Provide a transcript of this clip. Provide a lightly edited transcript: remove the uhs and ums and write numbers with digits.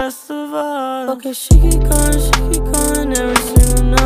rest of us. Okay, she keep going every single